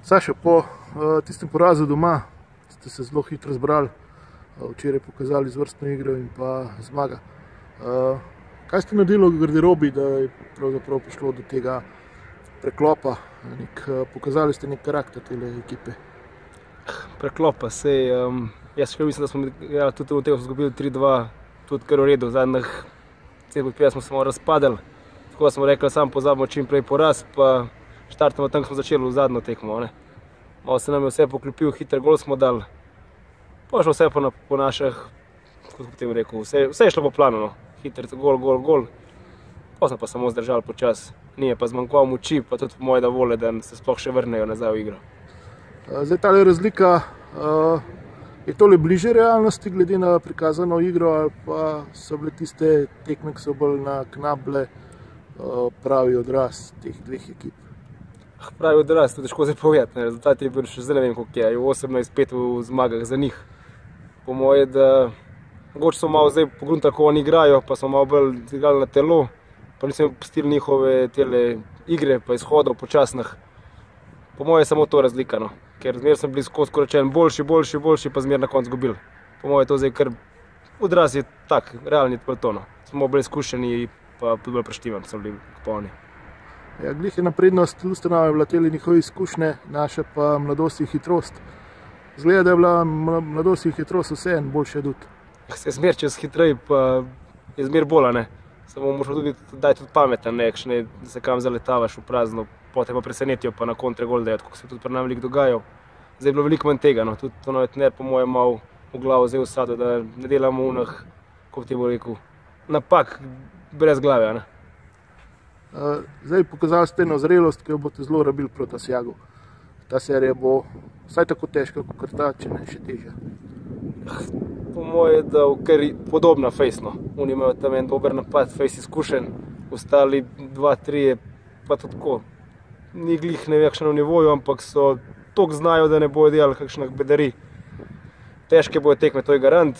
Saša, po tistem porazu doma ste se zelo hitro zbrali, včeraj pokazali izvrstno igro in pa zmaga. Kaj ste naredili v garderobi, da je pravzaprav prišlo do tega preklopa? Pokazali ste nek karakter tele ekipe. Preklopa, sej, jaz še mislim, da smo tudi v tem izgubili 3-2, tudi kar v redu. Zadnjih 7-5 smo se malo razpadali, tako smo rekli, sam pozabimo čim prej poraz, pa štartamo tam, ko smo začeli v zadnjo tekmo. Malo se nam je vse poklopil, hiter gol smo dali, pa šlo vse po naših, kot potem rekel, vse je šlo po planu, hiter gol, pa smo pa samo zdržali počas. Nije pa zmanjkoval moči, pa tudi moje volje, da se sploh še vrnejo nazaj v igro. Zdaj tale razlika, je tole bliže realnosti glede na prikazano igro ali pa so bile tiste tekme, ki so bolj na knable, pravi odraz teh dveh ekip? Pravi odraz, to je težko zdaj povedati. Rezultat je bil še zdaj ne vem, koliko je. 18-5 v zmagah za njih. Po moje, da mogoče so malo zdaj pogledali, kako oni igrajo, pa smo malo bolj igrali na telo, pa nisem pustili njihove tele igre, pa izhodov počasnih. Po moje je samo to razlika, ker zmer sem bili skozi rečen boljši, pa zmer na koncu izgubili. Po moje je to zdaj kar odraz je tak, realni to. Smo bolj izkušeni, pa tudi bolj preštivani so bili popolni. Ja, glih je na prednost Lustenau bila tele njihove izkušnje, naša pa mladost in hitrost. Zgleda, da je bila mladost in hitrost vseeno boljši adut. Se zmer čez hitrej, pa je zmer bolj, Samo moraš tudi dati pameten, da se kam zaletavaš v prazno, potem pa presenetijo, pa na kontre gol dajo, tako se tudi pri nam veliko dogajal. Zdaj je bilo veliko manj tega, tudi to je trener po mojem malo v glavo zdaj vsadil, da ne delamo unih, kot ti bo rekel, napak brez glave. Zdaj pokazali ste eno zrelost, ki jo boste zelo rabili proti Asjagu. Ta serija bo vsaj tako težka, kot ta, če ne še težja. Po moje, da je podobna fejsno. Oni imajo tam en dober napad, fejs izkušen, ostali 2-3 pa tako. Ni glih ne vem, na nivoju, ampak so toliko znajo, da ne bojo delali kakšnih bedari. Težke bojo tekme, to je garant.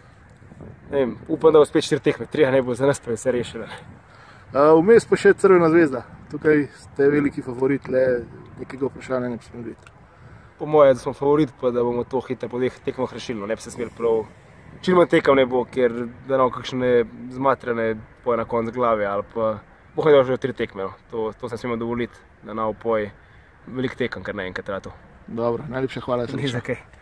Upam, da bo spet 4 tekme, 3 ne bo za nas pa vse rešeno. Vmes pa še Crvena zvezda. Tukaj ste veliki favorit, le nekega vprašanja ne bi smeli biti. Po moje, da smo favorit, pa da bomo to hitro po dveh tekmah rešili. Ne bi se smeli prav. Čim manj tekem ne bo, ker da nam kakšne zmatrene poje na konc glave ali pa boh ne da že 3 tekme. To se smemo dovoliti, da nam poje veliko tekem, kar naenkrat rado. Dobro, najlepša hvala. Ni za kaj.